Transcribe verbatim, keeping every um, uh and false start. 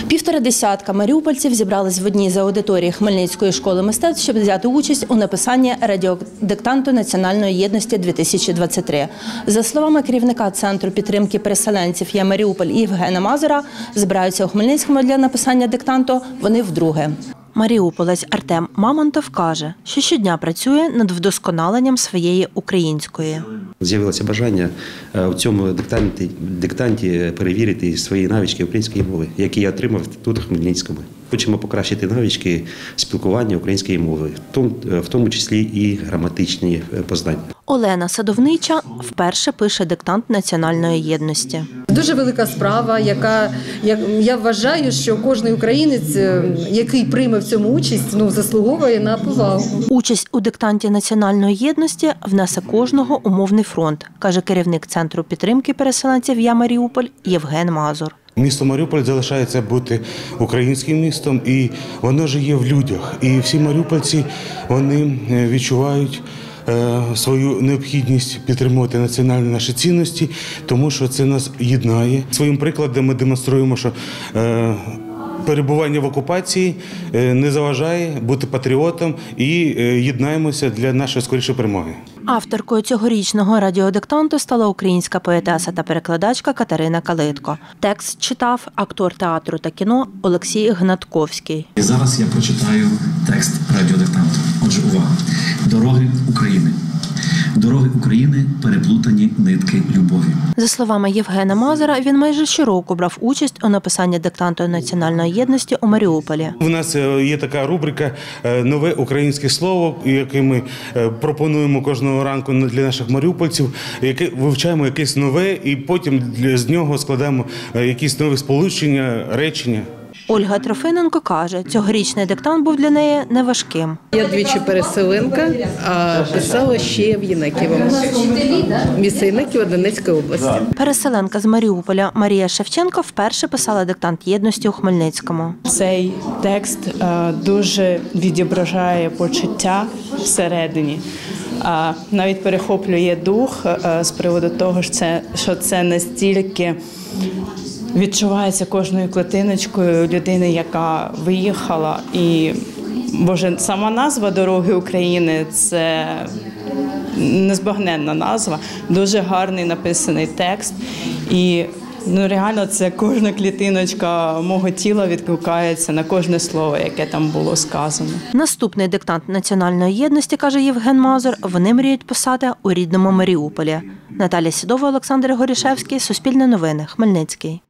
Півтора десятка маріупольців зібрались в одній з аудиторій Хмельницької школи мистецтв, щоб взяти участь у написанні радіодиктанту Національної єдності дві тисячі двадцять три. За словами керівника Центру підтримки переселенців «Я Маріуполь» Євгена Мазура, збираються у Хмельницькому для написання диктанту вони вдруге. Маріуполець Артем Мамонтов каже, що щодня працює над вдосконаленням своєї української. З'явилося бажання у цьому диктанті, диктанті перевірити свої навички української мови, які я отримав тут, у Хмельницькому. Хочемо покращити навички спілкування української мови, в тому числі і граматичні познання. Олена Садовнича вперше пише диктант національної єдності. Дуже велика справа, яка, я вважаю, що кожен українець, який прийме в цьому участь, ну, заслуговує на повагу. Участь у диктанті національної єдності внесе кожного у мовний фронт, каже керівник Центру підтримки переселенців «Я Маріуполь» Євген Мазур. Місто Маріуполь залишається бути українським містом, і воно ж є в людях. І всі маріупольці, вони відчувають свою необхідність підтримувати національні наші цінності, тому що це нас єднає. Своїм прикладом ми демонструємо, що перебування в окупації не заважає бути патріотом і єднаємося для нашої скорішої перемоги. Авторкою цьогорічного радіодиктанту стала українська поетеса та перекладачка Катерина Калитко. Текст читав актор театру та кіно Олексій Гнатковський. І зараз я прочитаю текст радіодиктанту. Отже, увага. Дороги України. Дороги України – переплутані нитки любові. За словами Євгена Мазура, він майже щороку брав участь у написанні диктанту національної єдності у Маріуполі. У нас є така рубрика «Нове українське слово», яке ми пропонуємо кожного ранку для наших маріупольців, яке вивчаємо якесь нове і потім з нього складаємо якісь нові сполучення, речення. Ольга Трофиненко каже, цьогорічний диктант був для неї неважким. Я двічі переселенка, а писала ще в Єнаківому. Місто Єнаківа Донецької області. Переселенка з Маріуполя Марія Шевченко вперше писала диктант єдності у Хмельницькому. Цей текст дуже відображає почуття всередині. Навіть перехоплює дух з приводу того, що це настільки відчувається кожною клетиночкою людини, яка виїхала. І, боже, сама назва «Дороги України» – це незбагненна назва, дуже гарний написаний текст. І ну, реально це кожна клітиночка мого тіла відгукається на кожне слово, яке там було сказано. Наступний диктант національної єдності, каже Євген Мазур, вони мріють писати у рідному Маріуполі. Наталія Сідова, Олександр Горішевський, Суспільне новини, Хмельницький.